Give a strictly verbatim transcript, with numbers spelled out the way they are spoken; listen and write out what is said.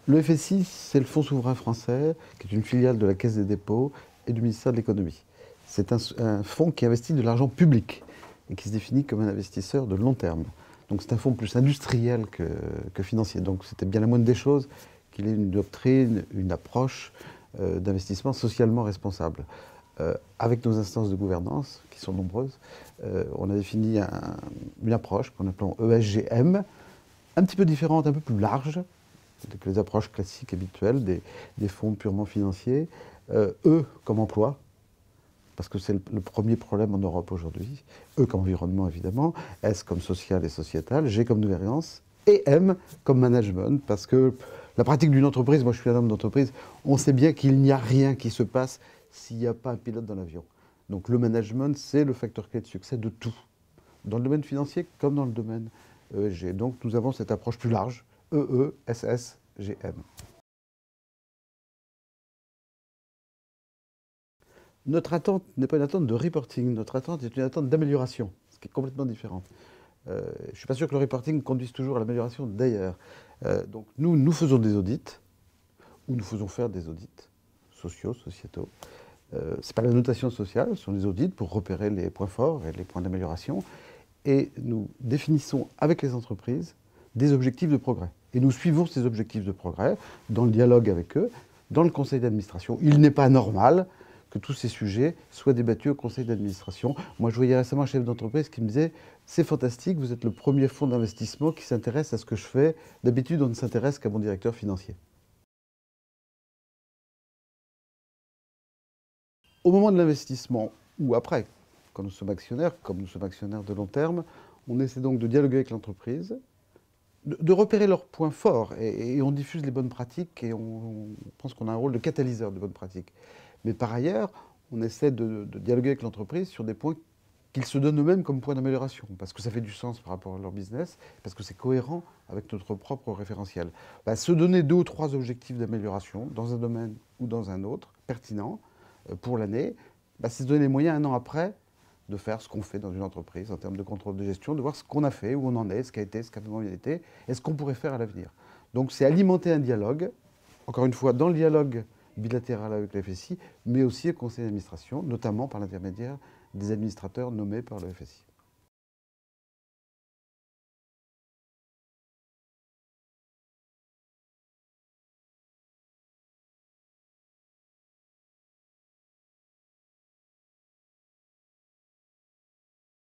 Le F S I, c'est le Fonds souverain français, qui est une filiale de la Caisse des dépôts et du ministère de l'économie. C'est un, un fonds qui investit de l'argent public et qui se définit comme un investisseur de long terme. Donc c'est un fonds plus industriel que, que financier. Donc c'était bien la moindre des choses qu'il ait une doctrine, une approche euh, d'investissement socialement responsable. Euh, avec nos instances de gouvernance, qui sont nombreuses, euh, on a défini un, une approche qu'on appelle E S G M, un petit peu différente, un peu plus large que les approches classiques habituelles des, des fonds purement financiers. Euh, e comme emploi, parce que c'est le, le premier problème en Europe aujourd'hui. E comme environnement, évidemment. S comme social et sociétal. G comme gouvernance. Et M comme management, parce que la pratique d'une entreprise, moi je suis un homme d'entreprise, on sait bien qu'il n'y a rien qui se passe s'il n'y a pas un pilote dans l'avion. Donc le management, c'est le facteur clé de succès de tout, dans le domaine financier comme dans le domaine E S G. Donc nous avons cette approche plus large, E E S S G M. Notre attente n'est pas une attente de reporting, notre attente est une attente d'amélioration, ce qui est complètement différent. Euh, je ne suis pas sûr que le reporting conduise toujours à l'amélioration d'ailleurs. Euh, donc nous, nous faisons des audits, ou nous faisons faire des audits sociaux, sociétaux. Euh, ce n'est pas la notation sociale, ce sont des audits pour repérer les points forts et les points d'amélioration. Et nous définissons avec les entreprises des objectifs de progrès. Et nous suivons ces objectifs de progrès dans le dialogue avec eux, dans le conseil d'administration. Il n'est pas normal que tous ces sujets soient débattus au conseil d'administration. Moi, je voyais récemment un chef d'entreprise qui me disait « C'est fantastique, vous êtes le premier fonds d'investissement qui s'intéresse à ce que je fais. D'habitude, on ne s'intéresse qu'à mon directeur financier. » Au moment de l'investissement, ou après, quand nous sommes actionnaires, comme nous sommes actionnaires de long terme, on essaie donc de dialoguer avec l'entreprise, de, de repérer leurs points forts, et, et on diffuse les bonnes pratiques, et on, on pense qu'on a un rôle de catalyseur de bonnes pratiques. Mais par ailleurs, on essaie de, de dialoguer avec l'entreprise sur des points qu'ils se donnent eux-mêmes comme points d'amélioration, parce que ça fait du sens par rapport à leur business, parce que c'est cohérent avec notre propre référentiel. Bah, se donner deux ou trois objectifs d'amélioration dans un domaine ou dans un autre, pertinents, euh, pour l'année, bah, c'est se donner les moyens un an après de faire ce qu'on fait dans une entreprise en termes de contrôle de gestion, de voir ce qu'on a fait, où on en est, ce qui a été, ce qui a moins bien été, et ce qu'on pourrait faire à l'avenir. Donc c'est alimenter un dialogue, encore une fois, dans le dialogue bilatéral avec le F S I, mais aussi au conseil d'administration, notamment par l'intermédiaire des administrateurs nommés par le F S I.